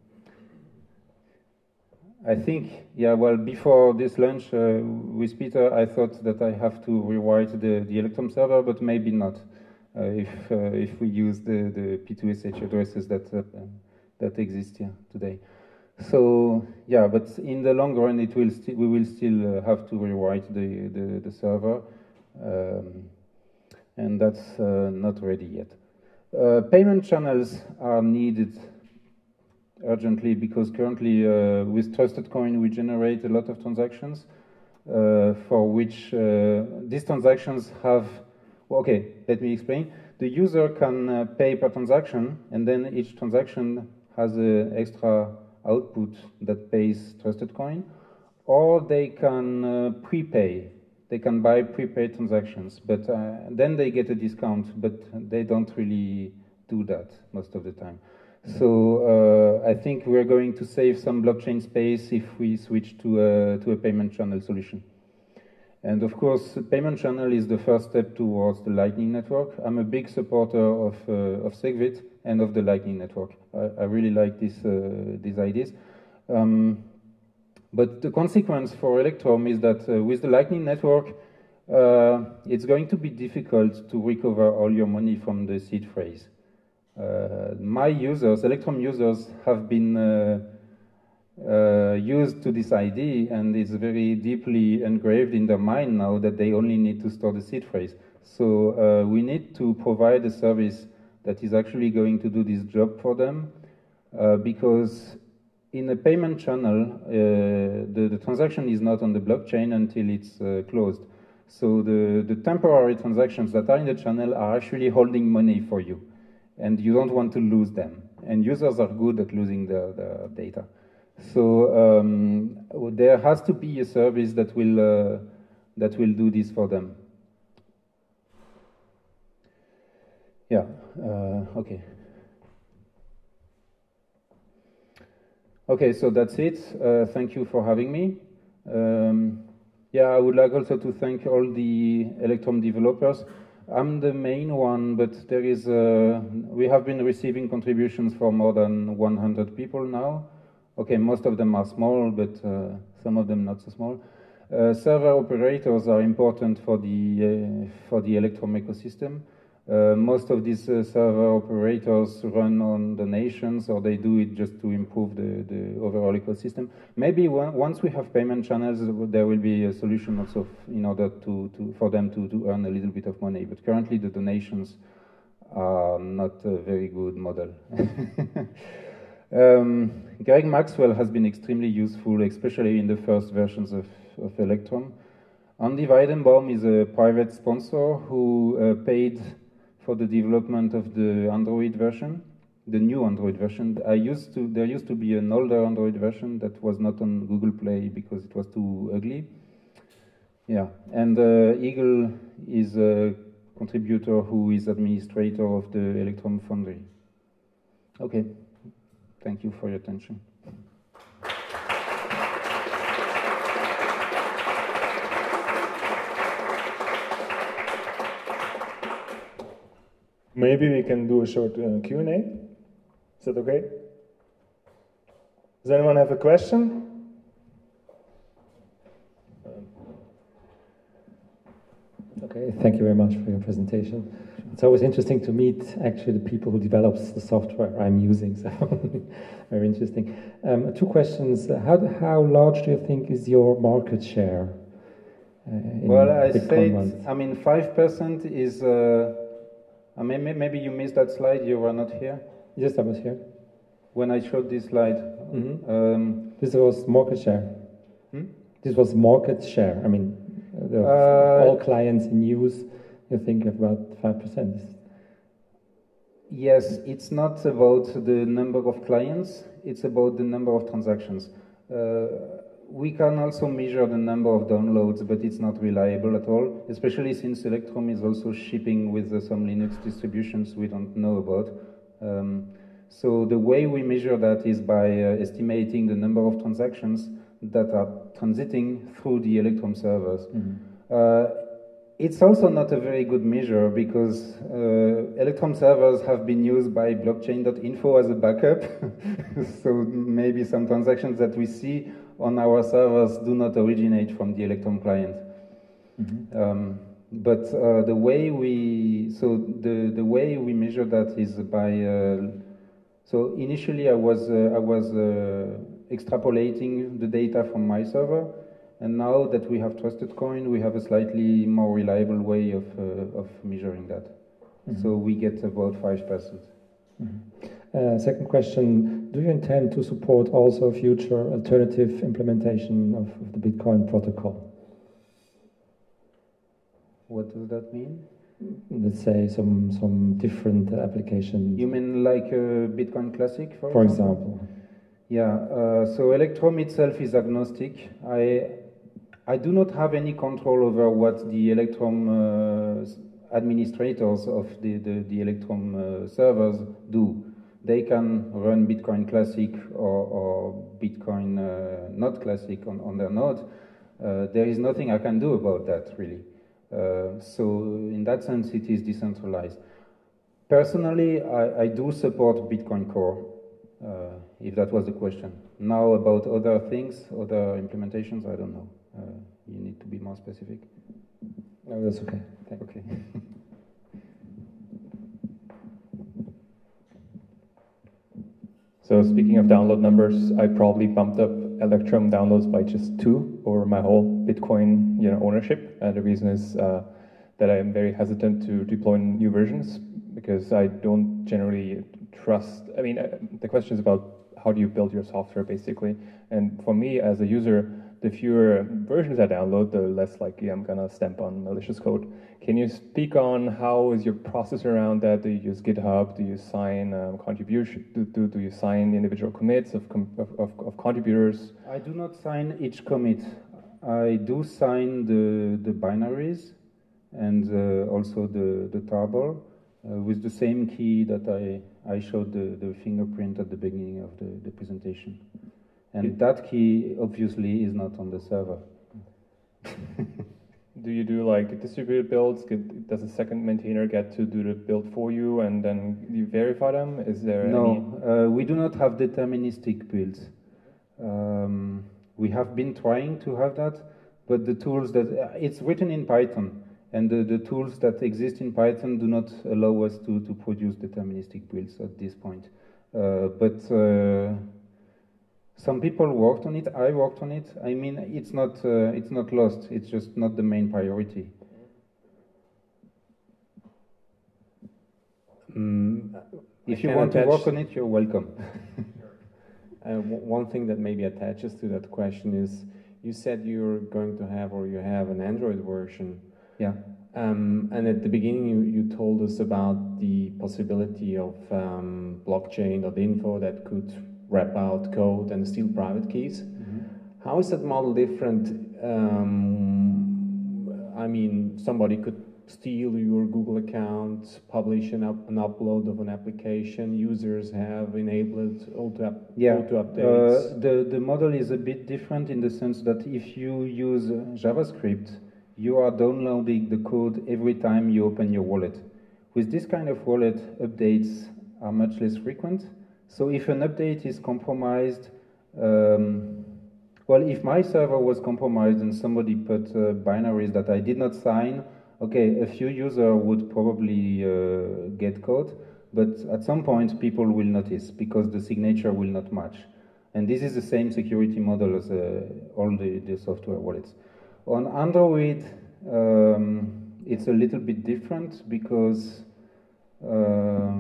I think, yeah, well, before this lunch uh, with Peter, I thought that I have to rewrite the, the Electrum server, but maybe not, uh, if uh, if we use the, the P two S H addresses that uh, that exist here today. So, yeah, but in the long run, it will sti we will still uh, have to rewrite the, the, the server, um, and that's uh, not ready yet. Uh, payment channels are needed urgently because currently uh, with Trusted Coin we generate a lot of transactions uh, for which uh, these transactions have, well, okay, let me explain. The user can uh, pay per transaction and then each transaction has an extra output that pays Trusted Coin, or they can uh, prepay. They can buy prepaid transactions, but uh, then they get a discount, but they don't really do that most of the time. So uh, I think we're going to save some blockchain space if we switch to a, to a payment channel solution. And of course, the payment channel is the first step towards the Lightning Network. I'm a big supporter of, uh, of SegWit and of the Lightning Network. I, I really like this, uh, these ideas. Um, but the consequence for Electrum is that uh, with the Lightning Network, uh, it's going to be difficult to recover all your money from the seed phrase. Uh, my users, Electrum users, have been uh, uh, used to this idea, and it's very deeply engraved in their mind now that they only need to store the seed phrase. So uh, we need to provide a service that is actually going to do this job for them, uh, because in a payment channel, uh, the, the transaction is not on the blockchain until it's uh, closed. So the, the temporary transactions that are in the channel are actually holding money for you, and you don't want to lose them. And users are good at losing their, their data. So um, there has to be a service that will uh, that will do this for them. Yeah. Uh, okay. Okay. So that's it. Uh, thank you for having me. Um, yeah, I would like also to thank all the Electrum developers. I'm the main one, but there is a, we have been receiving contributions from more than one hundred people now. Okay, most of them are small, but uh, some of them not so small. Uh, server operators are important for the uh, for the Electrum ecosystem. Uh, most of these uh, server operators run on donations, or they do it just to improve the, the overall ecosystem. Maybe one, once we have payment channels, there will be a solution also f- in order to, to for them to, to earn a little bit of money. But currently, the donations are not a very good model. um, Greg Maxwell has been extremely useful, especially in the first versions of, of Electrum. Andy Weidenbaum is a private sponsor who uh, paid for the development of the Android version, the new Android version. I used to, there used to be an older Android version that was not on Google Play because it was too ugly. Yeah, and uh, Eagle is a contributor who is administrator of the Electrum Foundry. Okay, thank you for your attention. Maybe we can do a short uh, Q and A. Is that okay? Does anyone have a question? Okay, thank you very much for your presentation. It's always interesting to meet actually the people who develops the software I'm using, so very interesting. Um, two questions. How, how large do you think is your market share? Uh, in well, I Bitcoin said, I mean, five percent is... Uh, Uh, maybe, maybe you missed that slide, you were not here? Yes, I was here. When I showed this slide. Mm-hmm. Um, this was market share. Hmm? This was market share. I mean, the, uh, all clients in use, you think about five percent. Yes, it's not about the number of clients, it's about the number of transactions. Uh, we can also measure the number of downloads, but it's not reliable at all, especially since Electrum is also shipping with uh, some Linux distributions we don't know about. Um, so the way we measure that is by uh, estimating the number of transactions that are transiting through the Electrum servers. Mm-hmm. Uh, It's also not a very good measure because uh, Electrum servers have been used by blockchain dot info as a backup. So maybe some transactions that we see on our servers do not originate from the Electrum client. Mm-hmm. um, but uh, the way we so the the way we measure that is by uh, so initially I was uh, I was uh, extrapolating the data from my server. And now that we have Trusted Coin, we have a slightly more reliable way of, uh, of measuring that. Mm-hmm. So we get about five percent. Mm-hmm. uh, second question, do you intend to support also future alternative implementation of, of the Bitcoin protocol? What does that mean? Let's say some, some different applications. You mean like uh, Bitcoin Classic, for, for example? example? Yeah, uh, so Electrum itself is agnostic. I I do not have any control over what the Electrum uh, administrators of the, the, the Electrum uh, servers do. They can run Bitcoin Classic or, or Bitcoin uh, not Classic on, on their node. Uh, there is nothing I can do about that, really. Uh, so in that sense, it is decentralized. Personally, I, I do support Bitcoin Core, uh, if that was the question. Now about other things, other implementations, I don't know. Uh, you need to be more specific. No, that's okay. Thank okay. So speaking of download numbers, I probably bumped up Electrum downloads by just two over my whole Bitcoin, you know, ownership. And the reason is uh, that I am very hesitant to deploy new versions because I don't generally trust. I mean, uh, the question is about how do you build your software, basically. And for me, as a user, the fewer versions I download, the less likely I'm gonna stamp on malicious code. Can you speak on how is your process around that? Do you use GitHub? Do you sign um, contribution? Do, do, do you sign individual commits of, com of, of, of contributors? I do not sign each commit. I do sign the, the binaries and uh, also the, the tarball uh, with the same key that I, I showed the, the fingerprint at the beginning of the, the presentation. And that key, obviously, is not on the server. do you do like distributed builds? Get, does a second maintainer get to do the build for you and then you verify them? Is there No, any? uh, we do not have deterministic builds. Um, we have been trying to have that, but the tools that uh, it's written in Python, and the, the tools that exist in Python do not allow us to, to produce deterministic builds at this point. Uh, but uh, some people worked on it. I worked on it. I mean, it's not uh, it's not lost. It's just not the main priority. Mm, if I you can want to attach- work on it, you're welcome. Uh, w- one thing that maybe attaches to that question is, you said you're going to have, or you have, an Android version. Yeah. Um, and at the beginning, you, you told us about the possibility of um, blockchain.info that could wrap out code and steal private keys. Mm-hmm. How is that model different? Um, I mean, somebody could steal your Google account, publish an, up, an upload of an application. Users have enabled auto, up, yeah. auto updates. Uh, the, the model is a bit different in the sense that if you use uh, JavaScript, you are downloading the code every time you open your wallet. With this kind of wallet, updates are much less frequent. So if an update is compromised, um, well, if my server was compromised and somebody put uh, binaries that I did not sign, okay, a few users would probably uh, get caught, but at some point people will notice because the signature will not match. And this is the same security model as uh, all the, the software wallets. On Android, um, it's a little bit different because uh,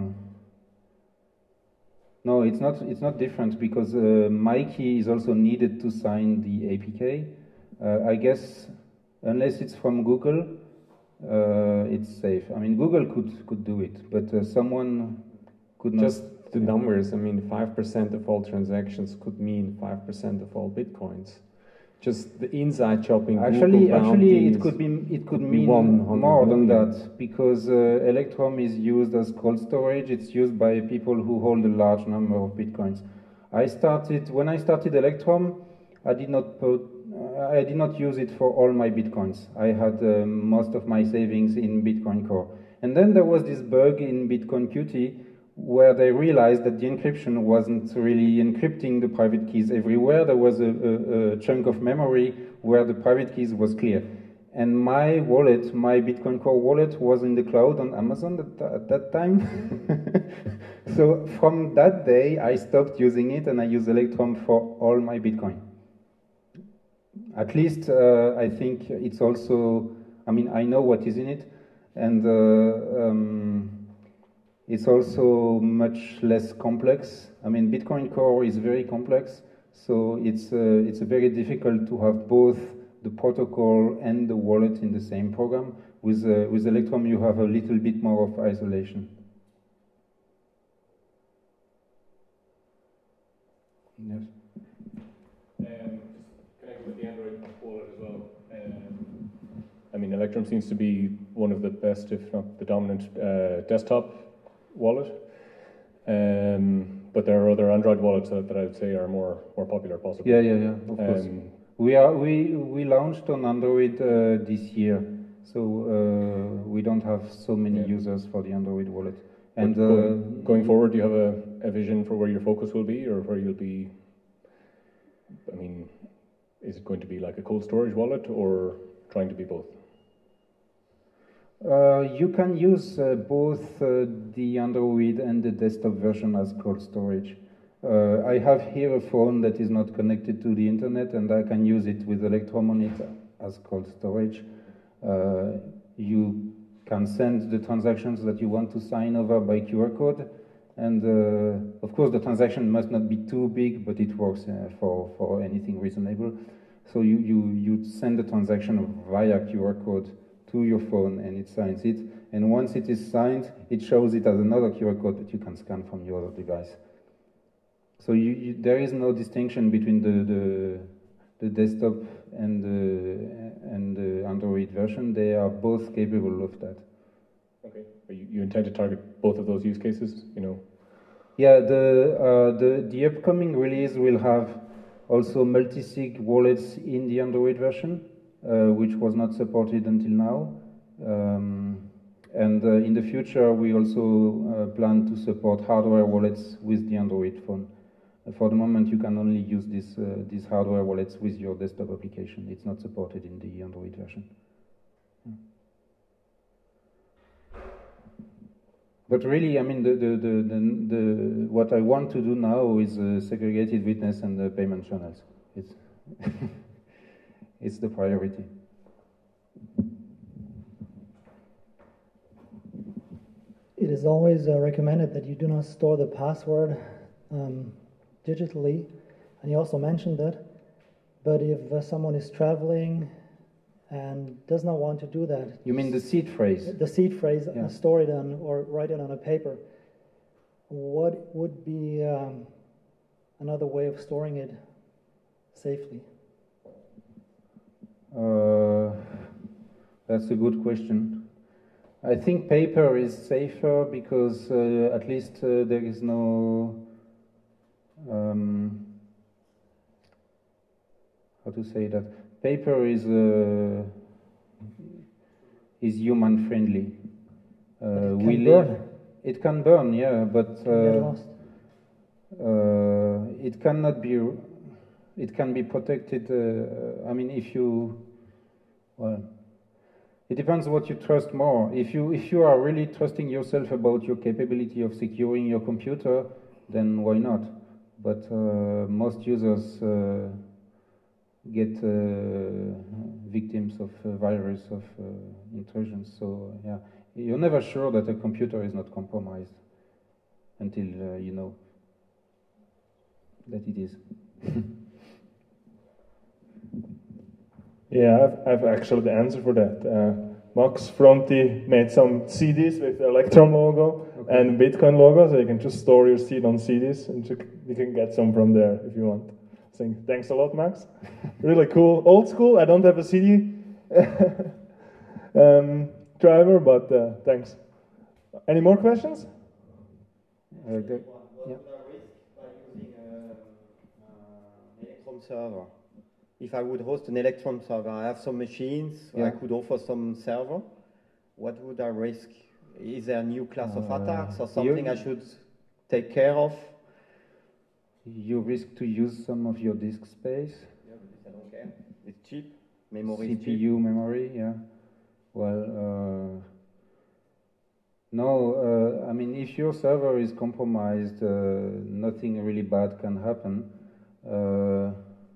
no, it's not. It's not different because uh, my key is also needed to sign the A P K. Uh, I guess unless it's from Google, uh, it's safe. I mean, Google could could do it, but uh, someone could not. Just the numbers. I mean, five percent of all transactions could mean five percent of all bitcoins. Just the inside shopping. Actually, Google actually, it bounties could be it could could be mean one hundred more than million. that because uh, Electrum is used as cold storage. It's used by people who hold a large number of bitcoins. I started when I started Electrum. I did not put. Uh, I did not use it for all my bitcoins. I had uh, most of my savings in Bitcoin Core, and then there was this bug in Bitcoin Q T where they realized that the encryption wasn't really encrypting the private keys everywhere. There was a, a, a chunk of memory where the private keys was clear. And my wallet, my Bitcoin Core wallet, was in the cloud on Amazon at, at that time. So from that day, I stopped using it and I use Electrum for all my Bitcoin. At least uh, I think it's also, I mean, I know what is in it, and uh, um, it's also much less complex. I mean, Bitcoin Core is very complex, so it's uh, it's very difficult to have both the protocol and the wallet in the same program. With uh, with Electrum, you have a little bit more of isolation. Yes. Um, just connecting with the Android wallet as well. Um, I mean, Electrum seems to be one of the best, if not the dominant, uh, desktop wallet. Um, but there are other Android wallets that, that I would say are more more popular, possibly. Yeah, yeah, yeah. Of course. Um, We are we we launched on Android uh, this year, so uh, we don't have so many Yeah. users for the Android wallet. but And going, uh, going forward, do you have a, a vision for where your focus will be, or where you'll be? I mean, is it going to be like a cold storage wallet, or trying to be both? Uh, you can use uh, both uh, the Android and the desktop version as cold storage. Uh, I have here a phone that is not connected to the internet, and I can use it with Electrum on it as cold storage. Uh, you can send the transactions that you want to sign over by Q R code, and uh, of course the transaction must not be too big, but it works uh, for, for anything reasonable. So you, you, you send the transaction via Q R code to your phone and it signs it, and once it is signed, it shows it as another Q R code that you can scan from your other device. So you, you, there is no distinction between the, the, the desktop and the, and the Android version. They are both capable of that. Okay. You, you intend to target both of those use cases, you know? Yeah, the, uh, the, the upcoming release will have also multi-sig wallets in the Android version. uh, which was not supported until now. Um, and uh, in the future, we also uh, plan to support hardware wallets with the Android phone. Uh, for the moment, you can only use this, uh, these hardware wallets with your desktop application. It's not supported in the Android version. But really, I mean, the, the, the, the, the, what I want to do now is uh, segregated witness and uh, payment channels. It's, it's the priority. It is always uh, recommended that you do not store the password um, digitally, and you also mentioned that. But if uh, someone is traveling and does not want to do that. You mean the seed phrase? The seed phrase, yeah. uh, store it on or write it on a paper. What would be um, another way of storing it safely? Uh, that's a good question. I think paper is safer because uh, at least uh, there is no um, how to say that. Paper is uh, is human friendly. Uh, it we can live. burn. It can burn, yeah, but Can get uh, lost. uh, it cannot be. It can be protected. Uh, I mean, if you, well, it depends what you trust more. If you if you are really trusting yourself about your capability of securing your computer, then why not? But uh, most users. Uh, get uh, victims of uh, virus, of uh, intrusions. So yeah, you're never sure that a computer is not compromised until uh, you know that it is. Yeah, I've, I've actually the answer for that. Uh, Max Fronti made some C Ds with the Electrum logo okay. and Bitcoin logo, so you can just store your seed on C Ds and you can get some from there if you want. So thanks a lot, Max. Really cool. Old school. I don't have a C D um, driver, but uh, thanks. Any more questions? Uh, the, what yeah. would I risk by using an Electrum server? If I would host an Electrum server, I have some machines, yeah. I could offer some server. What would I risk? Is there a new class uh, of attacks or something I should take care of? You risk to use some of your disk space. Yeah, but I don't care. It's cheap. Memory C P U is cheap. memory, yeah. Well, uh, no, uh, I mean, if your server is compromised, uh, nothing really bad can happen. Uh,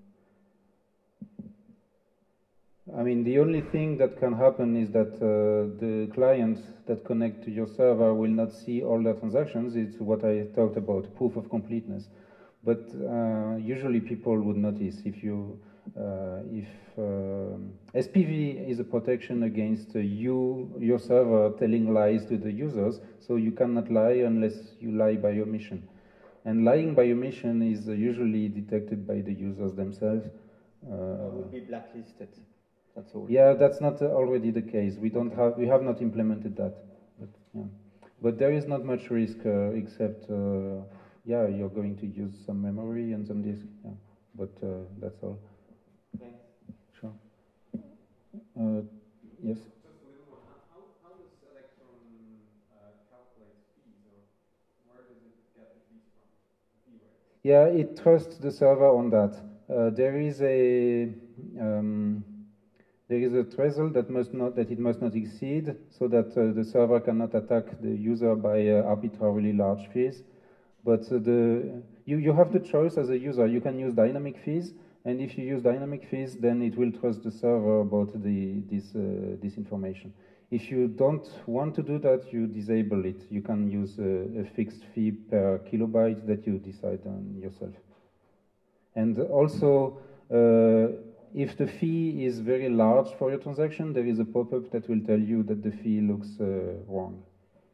I mean, the only thing that can happen is that uh, the clients that connect to your server will not see all the transactions. It's what I talked about, proof of completeness. But uh, usually people would notice if you, uh, if um, S P V is a protection against uh, you, your server telling lies to the users, so you cannot lie unless you lie by omission. And lying by omission is uh, usually detected by the users themselves. Uh, or would be blacklisted. That's all. Yeah, that's not uh, already the case. We don't have, we have not implemented that. But, yeah. But there is not much risk uh, except. Uh, Yeah, you're going to use some memory and some disk, yeah. But uh, that's all. Thanks. Sure. Uh, yes? Just a little more. How, how does Electrum uh, calculate fees, or where does it get the fees from? Fee rate? Yeah, it trusts the server on that. Uh, there is a um, there is a threshold that must not that it must not exceed, so that uh, the server cannot attack the user by uh, arbitrarily large fees. But uh, the you, you have the choice as a user. You can use dynamic fees, and if you use dynamic fees, then it will trust the server about the this uh, this information. If you don't want to do that, you disable it. You can use a, a fixed fee per kilobyte that you decide on yourself. And also, uh, if the fee is very large for your transaction, there is a pop-up that will tell you that the fee looks uh, wrong.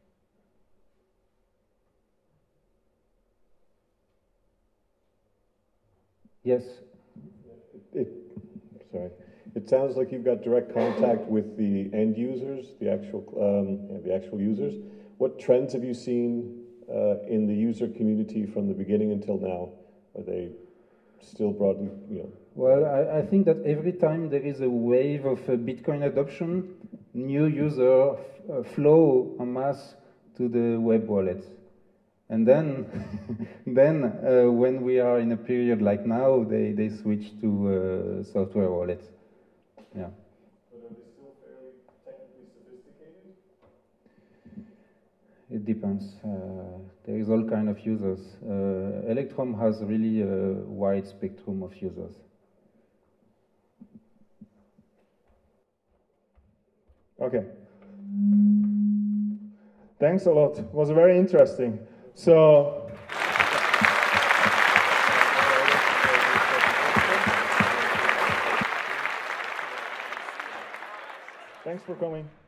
Yes. It, sorry. It sounds like you've got direct contact with the end users, the actual um, yeah, the actual users. What trends have you seen uh, in the user community from the beginning until now? Are they still broadly, you know? Well, I, I think that every time there is a wave of uh, Bitcoin adoption, new users uh, flow en masse to the web wallet. And then, then uh, when we are in a period like now, they, they switch to uh, software wallets. Yeah. But are they still fairly technically sophisticated? It depends. Uh, there is all kind of users. Uh, Electrum has really a wide spectrum of users. Okay. Thanks a lot. It was very interesting. So. Thanks for coming.